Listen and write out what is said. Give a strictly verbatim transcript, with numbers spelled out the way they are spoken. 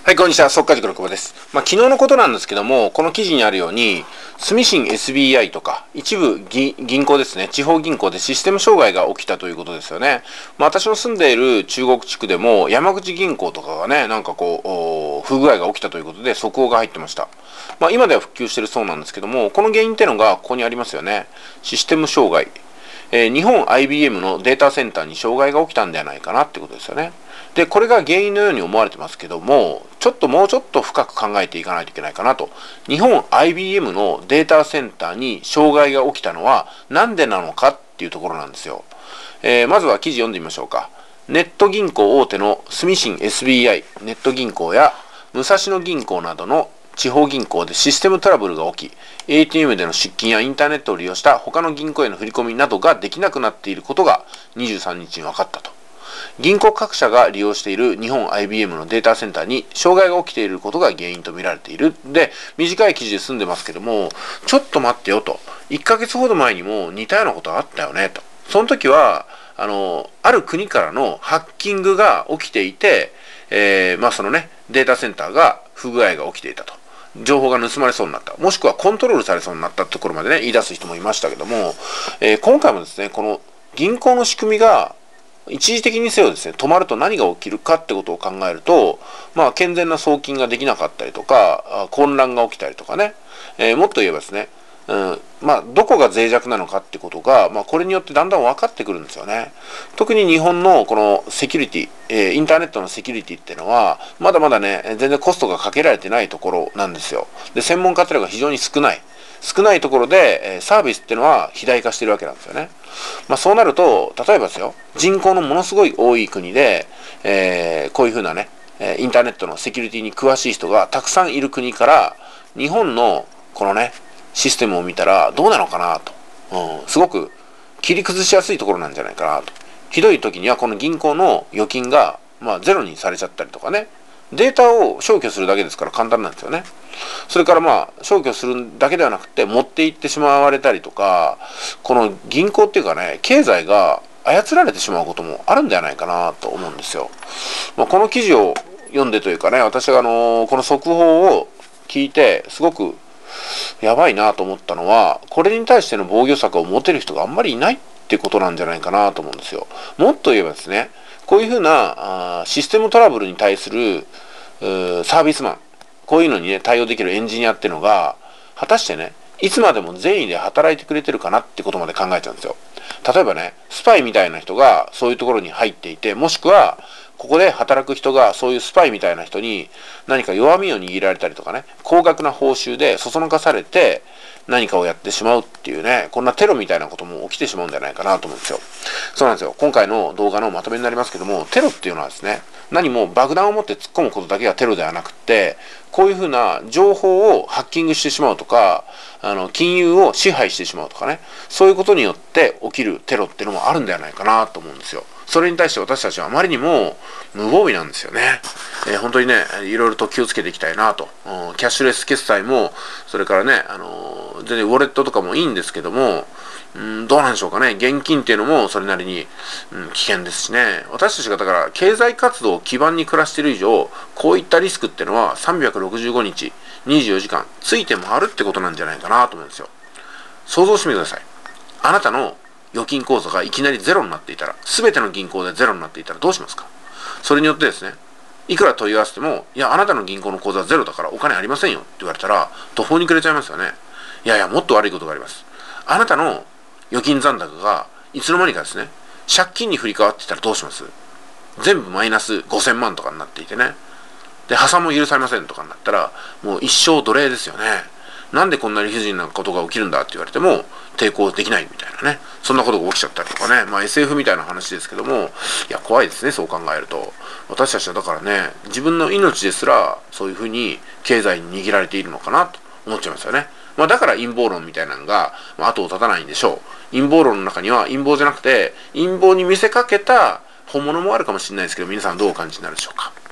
はい、こんにちは。速稼塾の久保です。まあ、昨日のことなんですけども、この記事にあるように、住信 エスビーアイ とか、一部銀行ですね、地方銀行でシステム障害が起きたということですよね。まあ、私の住んでいる中国地区でも、山口銀行とかがね、なんかこう、不具合が起きたということで、速報が入ってました。まあ、今では復旧しているそうなんですけども、この原因っていうのがここにありますよね。システム障害。えー、日本 アイビーエム のデータセンターに障害が起きたんではないかなってことですよね。で、これが原因のように思われてますけども、ちょっともうちょっと深く考えていかないといけないかなと。日本 アイビーエム のデータセンターに障害が起きたのはなんでなのかっていうところなんですよ。えー、まずは記事読んでみましょうか。ネット銀行大手の住信 エスビーアイ、ネット銀行や武蔵野銀行などの地方銀行でシステムトラブルが起き、エーティーエム での出金やインターネットを利用した他の銀行への振り込みなどができなくなっていることがにじゅうさんにちに分かったと。銀行各社が利用している日本 アイビーエム のデータセンターに障害が起きていることが原因と見られている。で、短い記事で済んでますけども、ちょっと待ってよと。いっかげつほど前にも似たようなことがあったよねと。その時は、あの、ある国からのハッキングが起きていて、えー、まあそのね、データセンターが不具合が起きていたと。情報が盗まれそうになった。もしくはコントロールされそうになったところまでね、言い出す人もいましたけども、えー、今回もですね、この銀行の仕組みが一時的にせよですね、止まると何が起きるかってことを考えると、まあ、健全な送金ができなかったりとか、混乱が起きたりとかね、えー、もっと言えばですね、うん、まあ、どこが脆弱なのかってことが、まあ、これによってだんだん分かってくるんですよね。特に日本のこのセキュリティ、えー、インターネットのセキュリティっていうのは、まだまだね、全然コストがかけられてないところなんですよ。で、専門家っていうのが非常に少ない。少ないところで、えー、サービスっていうのは肥大化してるわけなんですよね。まあ、そうなると、例えばですよ、人口のものすごい多い国で、えー、こういうふうなね、インターネットのセキュリティに詳しい人がたくさんいる国から、日本のこのね、システムを見たらどうなのかなと、うん、すごく切り崩しやすいところなんじゃないかなと。ひどい時にはこの銀行の預金が、まあ、ゼロにされちゃったりとかね、データを消去するだけですから簡単なんですよね。それからまあ消去するだけではなくて持って行ってしまわれたりとか、この銀行っていうかね、経済が操られてしまうこともあるんではないかなと思うんですよ。まあ、この記事を読んでというかね、私があのこの速報を聞いてすごくやばいなと思ったのは、これに対しての防御策を持てる人があんまりいないってことなんじゃないかなと思うんですよ。もっと言えばですね、こういうふうなあシステムトラブルに対するサービスマン、こういうのにね対応できるエンジニアっていうのが果たしてね、いつまでも善意で働いてくれてるかなってことまで考えちゃうんですよ。例えばね、スパイみたいな人がそういうところに入っていて、もしくはここで働く人がそういうスパイみたいな人に何か弱みを握られたりとかね、高額な報酬でそそのかされて何かをやってしまうっていうね、こんなテロみたいなことも起きてしまうんじゃないかなと思うんですよ。そうなんですよ。今回の動画のまとめになりますけども、テロっていうのはですね、何も爆弾を持って突っ込むことだけがテロではなくて、こういうふうな情報をハッキングしてしまうとか、あの金融を支配してしまうとかね、そういうことによって起きるテロっていうのもあるんではないかなと思うんですよ。それに対して私たちはあまりにも無防備なんですよね。えー、本当にね、いろいろと気をつけていきたいなと。うん、キャッシュレス決済も、それからね、あのー、全然ウォレットとかもいいんですけども、うん、どうなんでしょうかね。現金っていうのもそれなりに、うん、危険ですしね。私たちがだから経済活動を基盤に暮らしている以上、こういったリスクっていうのはさんびゃくろくじゅうごにち、にじゅうよじかんついて回るってことなんじゃないかなと思うんですよ。想像してみてください。あなたの預金口座がいきなりゼロになっていたら、すべての銀行でゼロになっていたらどうしますか？それによってですね、いくら問い合わせても、いや、あなたの銀行の口座はゼロだからお金ありませんよって言われたら、途方に暮れちゃいますよね。いやいや、もっと悪いことがあります。あなたの預金残高がいつの間にかですね、借金に振り替わっていたらどうします？全部マイナスごせんまんとかになっていてね。で、破産も許されませんとかになったら、もう一生奴隷ですよね。なんでこんな理不尽なことが起きるんだって言われても抵抗できないみたいなね、そんなことが起きちゃったりとかね、まあ エスエフ みたいな話ですけども、いや怖いですね、そう考えると。私たちはだからね、自分の命ですらそういうふうに経済に握られているのかなと思っちゃいますよね。まあだから陰謀論みたいなのが、まあ、後を絶たないんでしょう。陰謀論の中には陰謀じゃなくて陰謀に見せかけた本物もあるかもしれないですけど、皆さんどうお感じになるでしょうか。